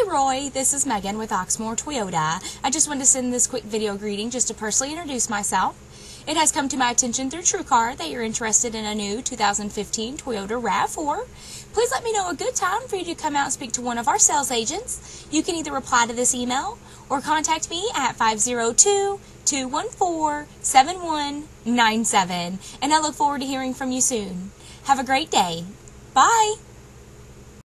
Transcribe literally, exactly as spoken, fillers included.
Roy, this is Megan with Oxmoor Toyota. I just wanted to send this quick video greeting just to personally introduce myself. It has come to my attention through TrueCar that you're interested in a new two thousand fifteen Toyota RAV four. Please let me know a good time for you to come out and speak to one of our sales agents. You can either reply to this email or contact me at five zero two, two one four, seven one nine seven, and I look forward to hearing from you soon. Have a great day. Bye!